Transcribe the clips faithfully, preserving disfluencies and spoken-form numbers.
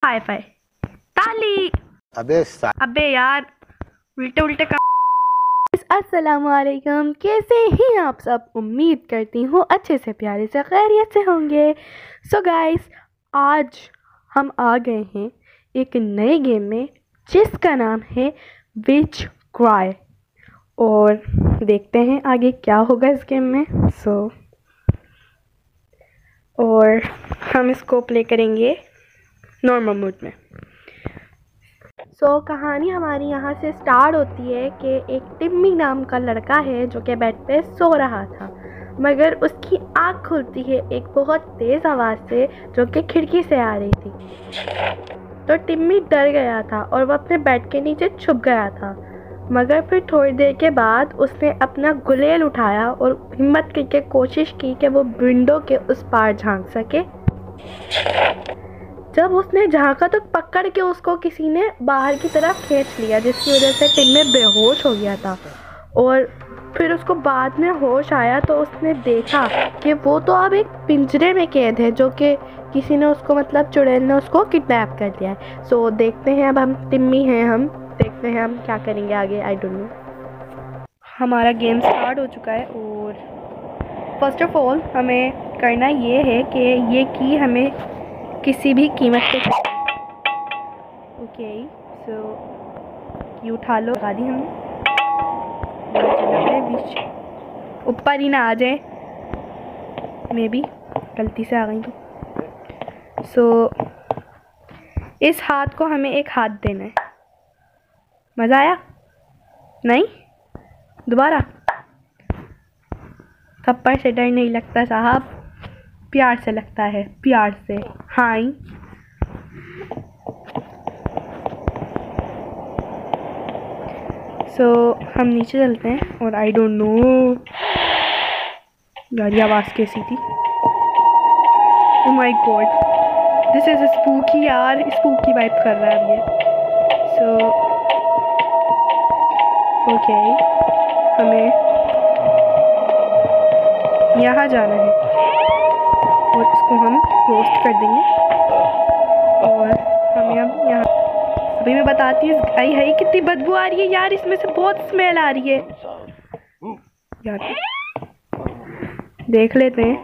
Hi fi ताली। अबे अबे यार उल्टे उल्टे काम। अस्सलामुअलैकुम, कैसे हैं आप सब? उम्मीद करती हूँ अच्छे से प्यारे से खैरियत से होंगे। सो गाइस, आज हम आ गए हैं एक नए गेम में जिसका नाम है विच क्राई, और देखते हैं आगे क्या होगा इस गेम में। सो so, और हम इसको प्ले करेंगे नॉर्मल मोड में। सो so, कहानी हमारी यहाँ से स्टार्ट होती है कि एक टिम्मी नाम का लड़का है जो कि बेड पे सो रहा था, मगर उसकी आँख खुलती है एक बहुत तेज़ आवाज़ से जो कि खिड़की से आ रही थी। तो टिम्मी डर गया था और वह अपने बेड के नीचे छुप गया था, मगर फिर थोड़ी देर के बाद उसने अपना गुलेल उठाया और हिम्मत करके कोशिश की कि वो विंडो के उस पार झांक सके। जब उसने झांका तो पकड़ के उसको किसी ने बाहर की तरफ खींच लिया, जिसकी वजह से टिम्मी बेहोश हो गया था। और फिर उसको बाद में होश आया तो उसने देखा कि वो तो अब एक पिंजरे में कैद है, जो कि किसी ने उसको मतलब चुड़ैल ने उसको किडनैप कर लिया है। सो देखते हैं, अब हम टिम्मी हैं, हम देखते हैं हम क्या करेंगे आगे। I don't know. हमारा गेम स्टार्ट हो चुका है और फर्स्ट ऑफ ऑल हमें करना ये है कि ये की हमें किसी भी कीमत पे ओके। सो ये उठा लो, लगा दी हमने। बीच ऊपर ही ना आ जाए, मे भी गलती से आ गई तो। सो so, इस हाथ को हमें एक हाथ देना है। मज़ा आया? नहीं? दोबारा? थप्पड़ से डर नहीं लगता साहब, प्यार से लगता है, प्यार से। हाय सो so, हम नीचे चलते हैं और आई डोंट नो यार ये आवाज़ कैसी थी। Oh my god, this is spooky यार, स्पूकी वाइब कर रहा है अब ये। सो ओके, हमें यहाँ जाना है और इसको हम रोस्ट कर देंगे और हमें अब यहाँ अभी मैं बताती हूँ। आई है कितनी बदबू आ रही है यार, इसमें से बहुत स्मेल आ रही है यार। देख लेते हैं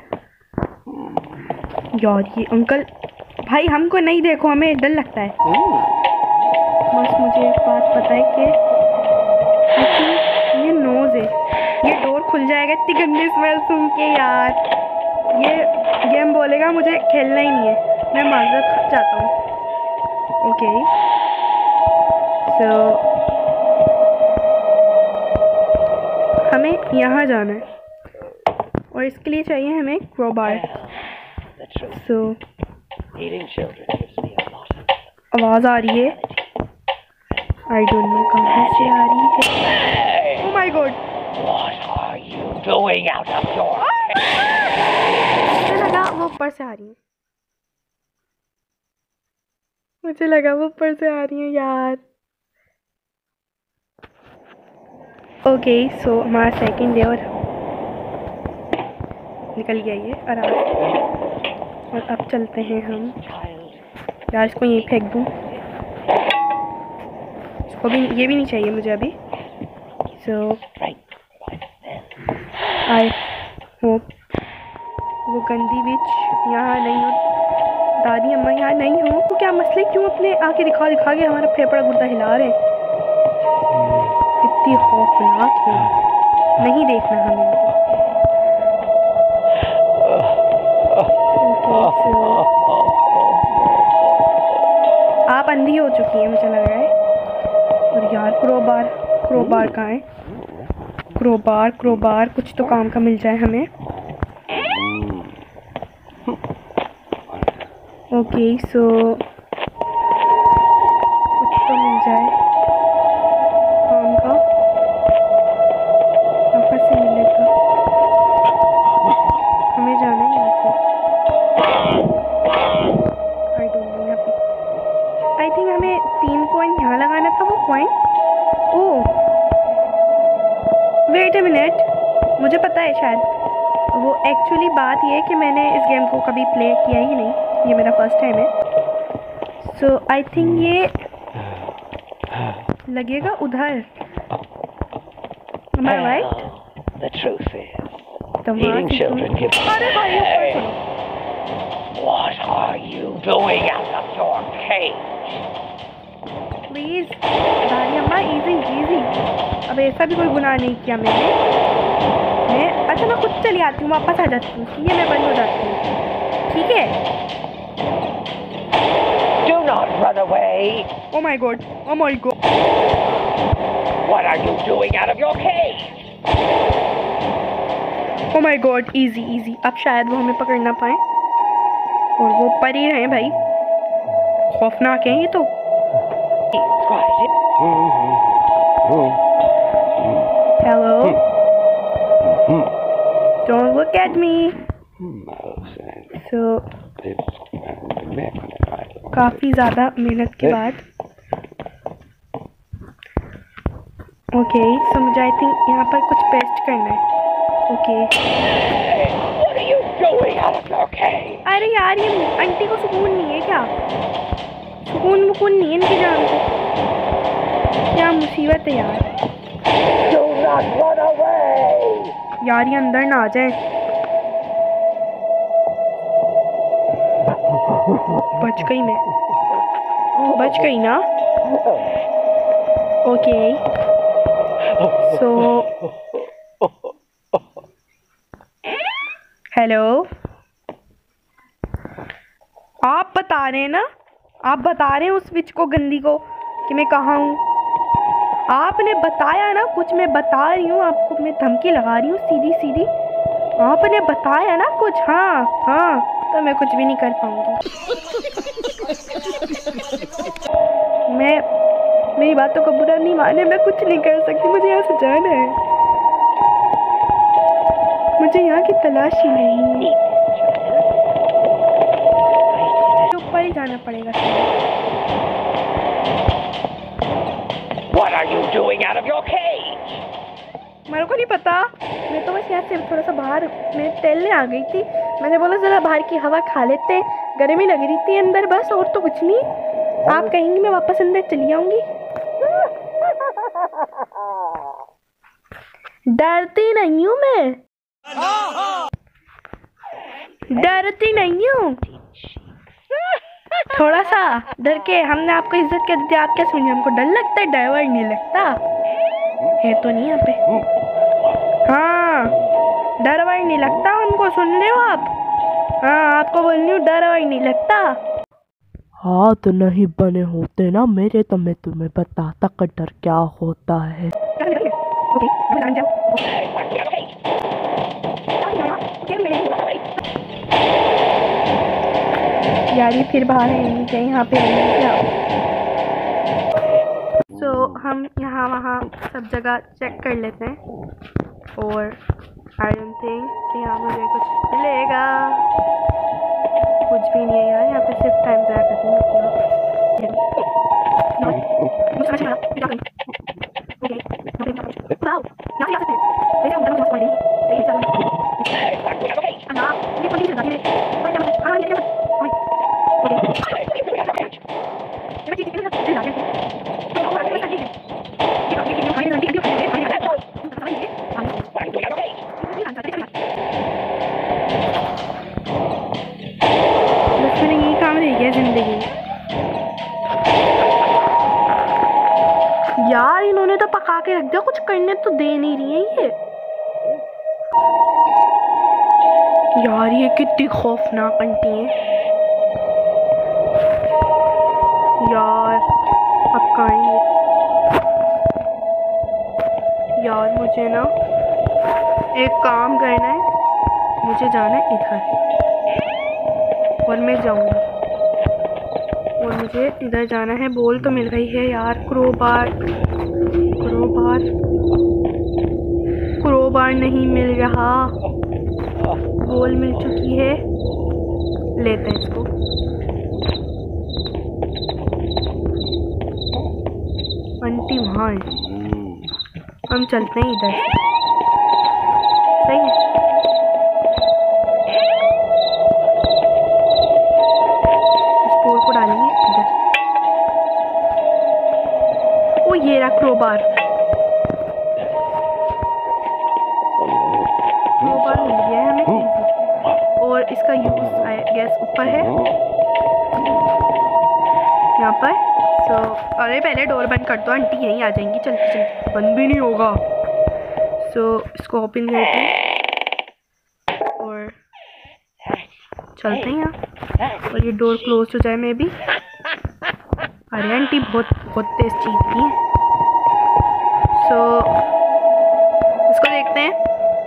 यार, ये अंकल भाई हमको नहीं देखो, हमें डर लगता है। बस मुझे एक बात पता है कि ये नोज़ है, ये डोर खुल जाएगा इतनी गंदी स्मेल सुन के यार। ये गेम बोलेगा मुझे खेलना ही नहीं है, मैं माजरत चाहता हूँ। ओके सो हमें यहाँ जाना है और इसके लिए चाहिए हमें क्रोबार। सो आवाज़ आ रही है, आई डोंट नो कहाँ से आ रही है। ओह माय गॉड, मुझे लगा वो ऊपर से आ रही है, मुझे लगा वो ऊपर से आ रही है यार। ओके सो हमारा सेकंड डे और निकल गया ये आराम से। और अब चलते हैं हम यार, इसको यहीं फेंक दूँ, इसको भी, ये भी नहीं चाहिए मुझे अभी। सो आई होप वो गंदी बिच यहाँ नहीं हो, दादी अम्मा यहाँ नहीं हो तो क्या मसले, क्यों अपने आके दिखा दिखा के हमारा फेफड़ा गुर्दा हिला रहे। कितनी खौफनाक है, नहीं देखना हमें। okay, so, आप अंधी हो चुकी हैं मुझे लग रहा है। और यार क्रोबार, क्रोबार कहाँ है? क्रोबार क्रोबार कुछ तो काम का मिल जाए हमें। ओके सो कुछ तो मिल जाए काम का, कहाँ से मिलेगा? हमें जाना है यहाँ से। आई डोंट नो, यहाँ पे आई थिंक हमें तीन पॉइंट यहाँ लगाना था। वो point, oh wait a minute, मुझे पता है शायद वो एक्चुअली बात ये है कि मैंने इस गेम को कभी प्ले किया ही नहीं, ये मेरा फर्स्ट टाइम है। सो आई थिंक ये लगेगा उधर। Am I right? The truth is, तो वहाँ eating से children तुम- gives. अरे भाई ऊपर चलो। What are you doing out of your cage? Please दादी अम्मा, इजी इजी। अब ऐसा भी कोई गुनाह नहीं किया मैंने। मैं अच्छा मैं खुद चली आती हूँ, वापस आ जाती हूँ, ये मैं बंद हो जाती हूँ, ठीक है? Do not run away. Oh my god, oh my god. What are you doing out of your cage? Oh my god, easy easy. अब शायद वो हमें पकड़ ना पाए, और वो पर ही हैं भाई, खौफनाक हैं ये तो। Hello, don't look at me. So काफ़ी ज़्यादा मेहनत के बाद ओके, सो मुझे आई थिंक यहाँ पर कुछ पेस्ट करना है। Okay What are you doing out of your cage? अरे यार, ये आंटी को सुकून नहीं है क्या? सुकून वकून नहीं है इनकी जान को, क्या मुसीबत है यार। Do not run away. यार ये अंदर ना आ जाए। बच गई मैं, बच गई ना। ओके सो हेलो, आप बता रहे हैं ना, आप बता रहे हैं उस विच को, गंदी को, कि मैं कहाँ हूँ। आपने बताया ना कुछ, मैं बता रही हूँ आपको, मैं धमकी लगा रही हूँ सीधी सीधी। आपने बताया ना कुछ, हाँ हाँ, तो मैं कुछ भी नहीं कर पाऊंगी। मैं, मेरी बातों को बुरा नहीं माने, मैं कुछ नहीं कर सकती, मुझे यहाँ से जाना है, मुझे यहाँ की तलाश ही नहीं है। ऊपर ही जाना पड़ेगा। What are you doing out of your cage? मेरे को नहीं पता, मैं तो बस यहाँ से थोड़ा सा बाहर मैं टहलने आ गई थी। मैंने बोला जरा बाहर की हवा खा लेते, गर्मी लग रही थी अंदर, बस और तो कुछ नहीं। आप कहेंगी मैं वापस अंदर चली आऊंगी। डरती नहीं हूँ मैं, डरती नहीं हूँ, थोड़ा सा डर के हमने आपको इज्जत कर दी, आप क्या समझे हमको डर लगता है? डाइवर्ट नहीं लगता है तो नहीं यहाँ पे, हाँ डरवाई नहीं लगता हमको, सुन रहे हो आप? हाँ आपको बोल रही हूँ, डरवाई नहीं लगता। हाथ नहीं बने होते ना मेरे, तो मैं तुम्हें बताता कि डर क्या होता है। यार ये फिर बाहर है क्या, यहाँ पे क्या? सो so, हम यहाँ वहाँ सब जगह चेक कर लेते हैं, और आई डोंट थिंक कि यहाँ मुझे कुछ मिलेगा। कुछ भी नहीं है यार, यहाँ पे सिर्फ टाइम ज़ाया करती हूँ अपना। यार इन्होंने तो पका के रख दिया, कुछ करने तो दे नहीं रही है ये। यार ये कितनी खौफनाक आंटी है यार। अब कहाँ है ये? यार मुझे ना एक काम करना है, मुझे जाना है इधर, और मैं जाऊंगी, और मुझे इधर जाना है। बॉल तो मिल गई है यार, क्रोबार क्रोबार क्रोबार नहीं मिल रहा, बॉल मिल चुकी है, लेते हैं इसको। आंटी वहाँ है, हम चलते हैं इधर से, सही है। इस बॉल को डालेंगे इधर। मेरा क्रोबार क्रोबार मिल गया है हमें easy। और इसका यूज आई गेस ऊपर है यहाँ पर। सो अरे पहले डोर बंद कर दो, आंटी यहीं आ जाएंगी चलते चलते, बंद भी नहीं होगा। सो इसको ओपन करते हैं और चलते हैं यहाँ, और ये डोर क्लोज हो जाए मे बी। अरे आंटी बहुत बहुत तेज चीखती है। सो इसको देखते हैं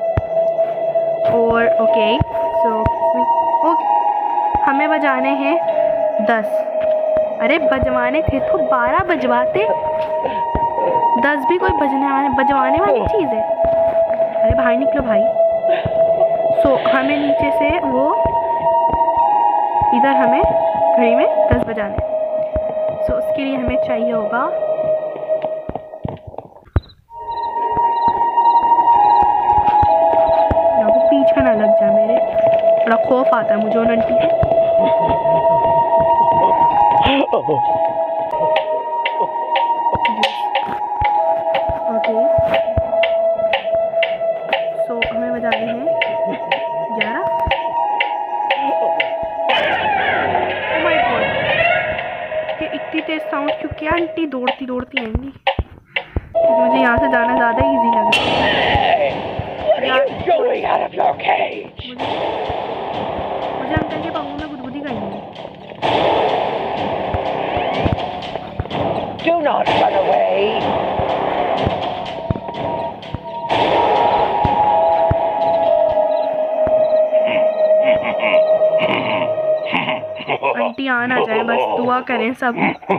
और ओके। सो ओके हमें बजाने हैं दस। अरे बजवाने थे तो बारह बजवाते, दस भी कोई बजने वाले बजवाने वाली चीज़ है। अरे बाहर निकलो भाई। सो हमें नीचे से वो इधर हमें घड़ी में दस बजाने। सो उसके लिए हमें चाहिए होगा यहाँ को पीछे ना लग जाए मेरे, बड़ा खौफ आता है मुझे उन आंटी से। ओके सो हमें बजाने हैं ग्यारह। ओह माय गॉड, ये इतनी तेज साउंड क्यों किया? आंटी दौड़ती दौड़ती आएंगी। मुझे यहाँ से जाना ज़्यादा इजी लग रहा है। मुझे अंकल के पाँव में गुदगुदी करनी है। Do not run away. Aunty आ ना जाए, बस दुआ करें सब।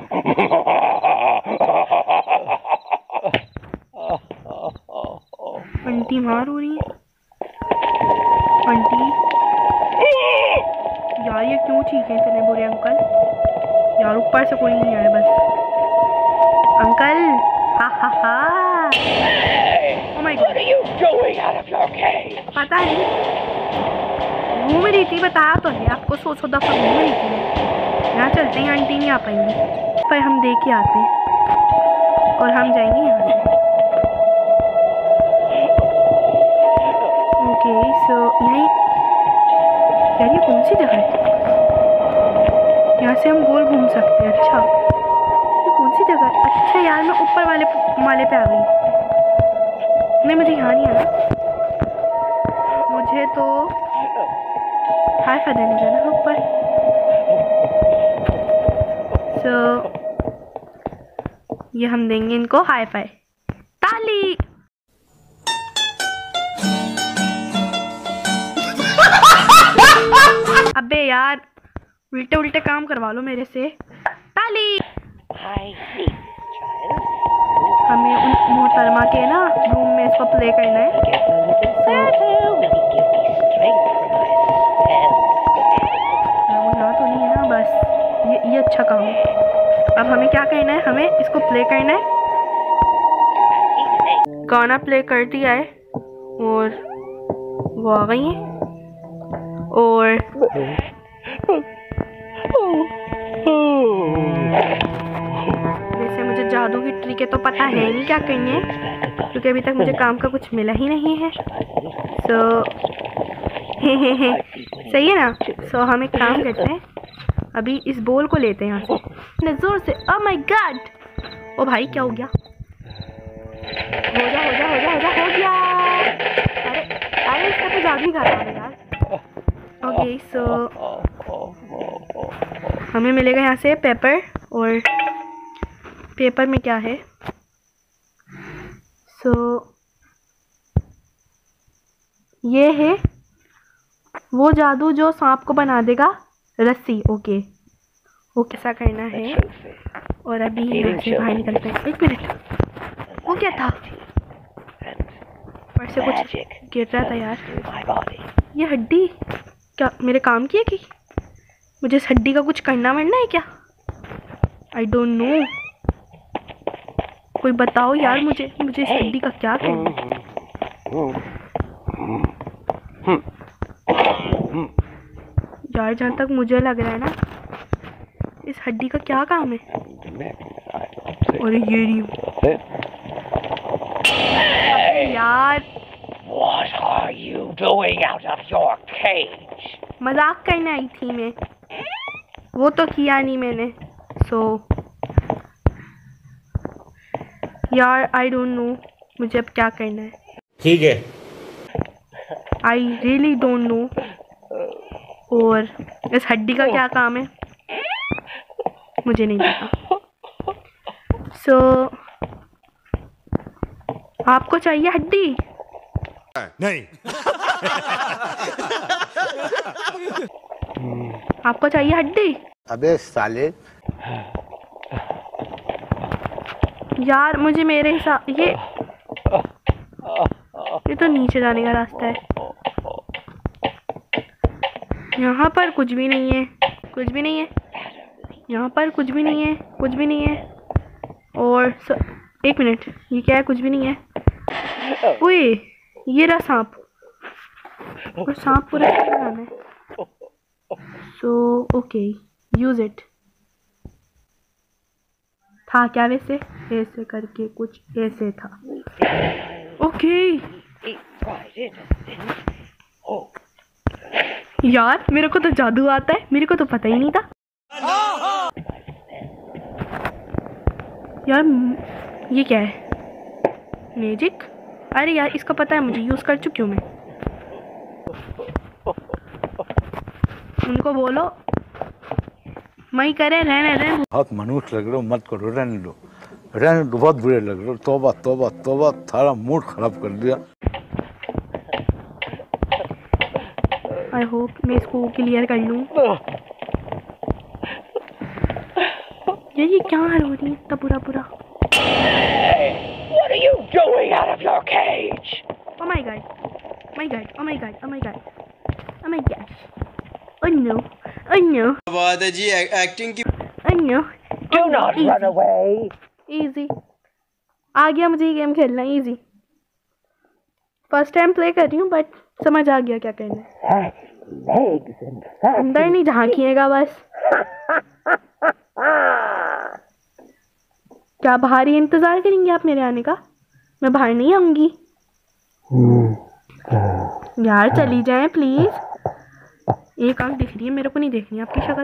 आंटी मार हो रही है। आंटी यार ये क्यों चीखे इतने बुरे अंकल? यार ऊपर से कोई नहीं आया बस। अंकल हा हा हा। ओह माय गॉड, पता नहीं घूम रही थी, बताया तो है आपको, सौ सौ दफा घूम रही थी मैं। यहाँ चलते हैं, आंटी नहीं आ पाएंगी, पर हम देख के आते हैं और हम जाएंगे यहाँ से। ओके सो यहीं, यार ये कौन सी जगह है? यहाँ से हम गोल घूम सकते हैं। अच्छा ये कौन सी जगह है? अच्छा यार मैं ऊपर वाले माले पे आ गई। नहीं मुझे यहाँ नहीं आना, मुझे तो हाई फाई देने जाना है ऊपर। सो ये हम देंगे इनको हाई फाई, ताली। अबे यार उल्टे उल्टे काम करवा लो मेरे से। ताली। हमें उन मोहतरमा के ना रूम में इसको प्ले करना है। वो यहाँ तो नहीं है ना, बस ये ये अच्छा काम है। अब हमें क्या करना है? हमें इसको प्ले करना है। गाना प्ले कर दिया है और वो आ गई है। और वैसे मुझे जादू की ट्रिक है तो पता है नहीं क्या करनी है, क्योंकि अभी तक मुझे काम का कुछ मिला ही नहीं है। सो सही है ना? सो हम एक काम करते हैं, अभी इस बॉल को लेते हैं यहाँ से जोर से। ओह माय गॉड, ओ भाई क्या हो गया? हो जा हो जा हो जा हो जा हो गया। अरे अरे इसका तो जादू ही खराब है यार। ओके सो हमें मिलेगा यहाँ से पेपर, और पेपर में क्या है? सो ये है वो जादू जो सांप को बना देगा रस्सी। ओके ओके ऐसा करना है। और अभी यहाँ से बाहर निकलते हैं। एक मिनट, वो क्या था? पर से कुछ गिर रहा था यार। ये हड्डी क्या मेरे काम की है कि मुझे इस हड्डी का कुछ करना वरना है क्या? आई डोंट नो, कोई बताओ यार मुझे मुझे इस हड्डी का क्या करना है? यार जहाँ तक मुझे लग रहा है ना, इस हड्डी का क्या काम है? और ये रही यार What are you doing out of your cage? मजाक करने आई थी मैं, वो तो किया नहीं मैंने। सो यार आई डोंट नो मुझे अब क्या करना है। ठीक है, आई रियली डोंट नो। और इस हड्डी का क्या काम है मुझे नहीं पता। सो so, आपको चाहिए हड्डी? नहीं। आपको चाहिए हड्डी? अबे साले, यार मुझे मेरे हिसाब ये ये तो नीचे जाने का रास्ता है। यहाँ पर कुछ भी नहीं है, कुछ भी नहीं है यहाँ पर, कुछ भी नहीं है, कुछ भी नहीं है। और स... एक मिनट, ये क्या है? कुछ भी नहीं है। ओए ये रहा सांप, और सांप पूरा जाना है। So okay, use it. था क्या वैसे? ऐसे करके कुछ ऐसे था। ओके यार मेरे को तो जादू आता है, मेरे को तो पता ही नहीं था यार। ये क्या है? मैजिक? अरे यार इसका पता है मुझे, यूज कर चुकी हूँ मैं। उनको बोलो मैं करे, रहने रहने। बहुत मनुष्य लग रहे हो, मत करो, रहने दो, रहने दो, बहुत बुरे लग रहे हो। तौबा तौबा तौबा, थारा मूड खराब कर दिया। आई होप मैं इसको क्लियर कर लूँ। ये ये क्या हाल हो रही है इतना बुरा बुरा? What are you doing out of your cage? Oh my god, my god, oh my god, oh my god, oh my gosh, oh no, oh no, बात है जी एक्टिंग की। oh no, Do not run away. easy। आ गया मुझे ये game खेलना easy. First time play कर रही हूँ बट समझ आ गया क्या करना है। Legs and अंदर नहीं झांकिएगा बस। क्या बाहर ही इंतजार करेंगे आप मेरे आने का? मैं बाहर नहीं आऊंगी यार, चली जाएं प्लीज। एक आंख दिख रही है मेरे को, नहीं देखनी आपकी शक्ल।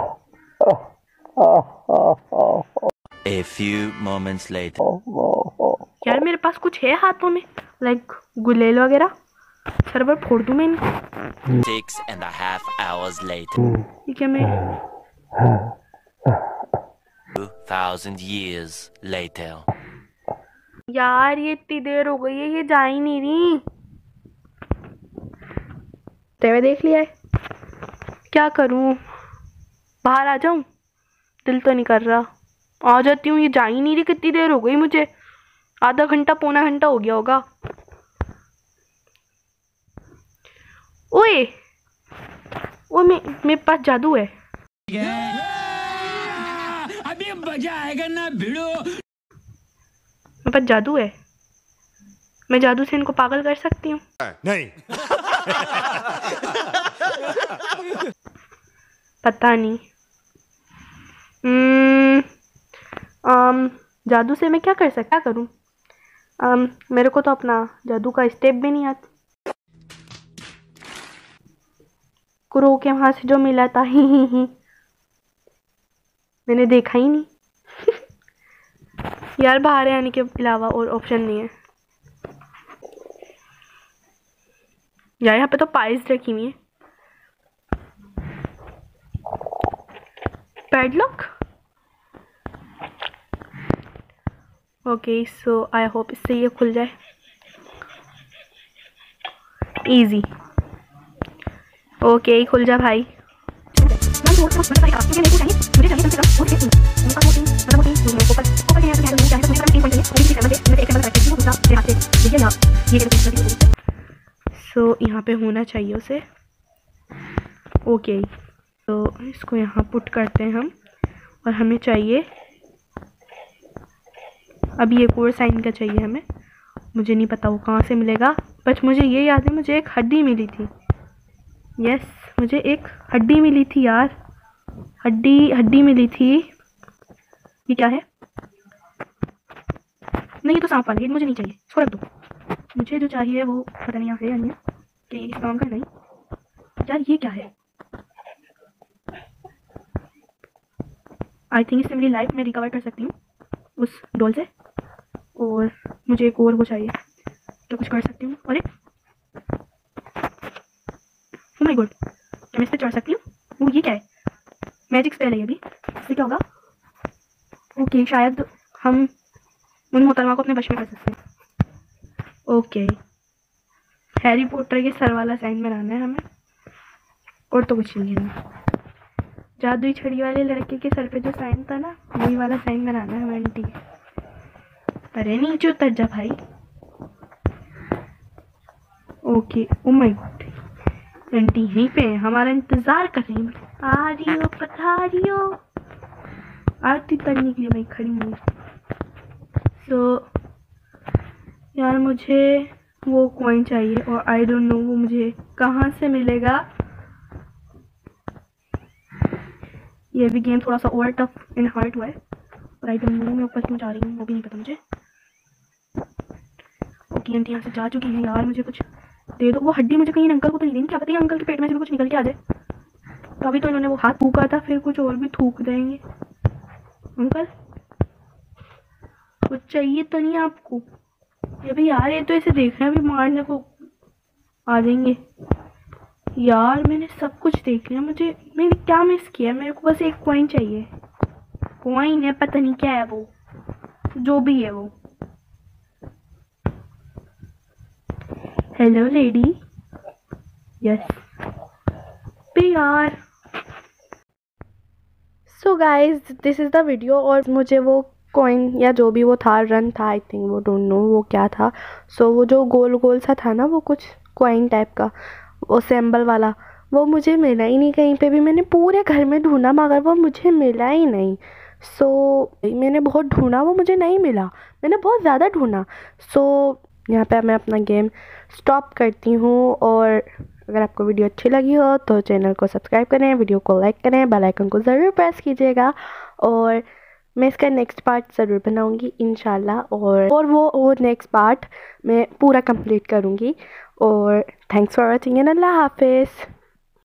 A few moments later. यार मेरे पास कुछ है हाथों में, लाइक गुलेल वगैरह। सर्वर फोड़ दूं मैं इनको। Six and a half hours later. ये क्या? मैं Two thousand years later. यार ये इतनी देर हो गई है, ये जा ही नहीं रही। तेरे देख लिया है, क्या करूं? बाहर आ जाऊं? दिल तो नहीं कर रहा। आ जाती हूँ, ये जा ही नहीं रही। कितनी देर हो गई मुझे? आधा घंटा पौना घंटा हो गया होगा। ओए ओ मे मेरे पास जादू है। अभी मजा आएगा ना भिड़ो। मेरे पास जादू है, मैं जादू से इनको पागल कर सकती हूँ। नहीं। पता नहीं। हम्म आम जादू से मैं क्या कर सकता, क्या करूँ? आम मेरे को तो अपना जादू का स्टेप भी नहीं आता। क्रो के वहां से जो मिला था ही ही ही मैंने देखा ही नहीं। यार बाहर आने के अलावा और ऑप्शन नहीं है यार। यहाँ पे तो पाइल्स रखी हुई है। Padlock? Okay so I hope इससे ये खुल जाए। इजी। ओके खुल जा भाई। सो यहाँ पे होना चाहिए उसे। ओके तो इसको यहाँ पुट करते हैं हम, और हमें चाहिए अभी एक और साइन का चाहिए हमें। मुझे नहीं पता वो कहाँ से मिलेगा, बट मुझे ये याद है मुझे एक हड्डी मिली थी। यस मुझे एक हड्डी मिली थी यार, हड्डी हड्डी मिली थी। ये क्या है? नहीं ये तो सांप वाला, ये मुझे नहीं चाहिए, इसको रख दो। मुझे जो चाहिए वो पता नहीं यहाँ है या नहीं है कि इस काम का नहीं। यार ये क्या है? आई थिंक इससे मेरी लाइफ में रिकवर कर सकती हूँ उस डॉल से, और मुझे एक और वो चाहिए तो कुछ कर सकती हूँ। अरे ओह माय गॉड, क्या मैं इस पे चढ़ सकती हूँ? वो ये क्या है? मैजिक स्पेल है ये भी, इससे क्या होगा? ओके शायद हम उन मोहतरमा को अपने वश में कर सकते हैं। ओके हैरी पॉटर के सर वाला साइन बनाना है हमें, और तो कुछ नहीं है। जादुई छड़ी वाले लड़के के सर पे जो साइन था ना, वही वाला साइन बनाना है हमें। आंटी अरे नीचे उतर जा भाई। Okay oh my god, aunty यहीं पे हमारा इंतजार कर रही है। आ रही हो पधारी हो, आरती करने के लिए मैं खड़ी हूँ। सो यार मुझे वो कॉइन चाहिए और आई डोंट नो वो मुझे कहाँ से मिलेगा। ये भी गेम थोड़ा सा ओवर टफ एंड हार्ड हुआ है, और आई डोंट नो मैं ऊपर क्यों जा रही हूँ वो भी नहीं पता मुझे। ओके आंटी यहाँ से जा चुकी है। यार मुझे कुछ दे दो, वो हड्डी मुझे कहीं अंकल को तो नहीं देनी, क्या पता है अंकल के पेट में से भी कुछ निकल के आ जाए। तो अभी तो इन्होंने वो हाथ थूका था, फिर कुछ और भी थूक देंगे। अंकल कुछ चाहिए तो नहीं आपको? ये भी यार ये तो ऐसे देख रहे हैं अभी मारने को आ जाएंगे। यार मैंने सब कुछ देख लिया, मुझे मैंने क्या मिस किया? मेरे को बस एक कॉइन चाहिए। कॉइन है, पता नहीं क्या है वो, जो भी है वो। हेलो लेडी, यस पे यार। So guys this is the video, और मुझे वो कॉइन या जो भी वो था, रन था आई थिंक, वो डोंट नो वो क्या था। सो so, वो जो गोल गोल सा था ना, वो कुछ कॉइन टाइप का, वो सिंबल वाला, वो मुझे मिला ही नहीं कहीं पे भी। मैंने पूरे घर में ढूंढा मगर वो मुझे मिला ही नहीं। सो so, मैंने बहुत ढूंढा, वो मुझे नहीं मिला, मैंने बहुत ज़्यादा ढूंढा। सो so, यहाँ पे मैं अपना गेम स्टॉप करती हूँ, और अगर आपको वीडियो अच्छी लगी हो तो चैनल को सब्सक्राइब करें, वीडियो को लाइक करें, बेल आइकन को ज़रूर प्रेस कीजिएगा, और मैं इसका नेक्स्ट पार्ट ज़रूर बनाऊंगी इंशाल्लाह, और और वो वो नेक्स्ट पार्ट मैं पूरा कंप्लीट करूंगी। और थैंक्स फॉर वॉचिंग एंड अल्लाह हाफिज़।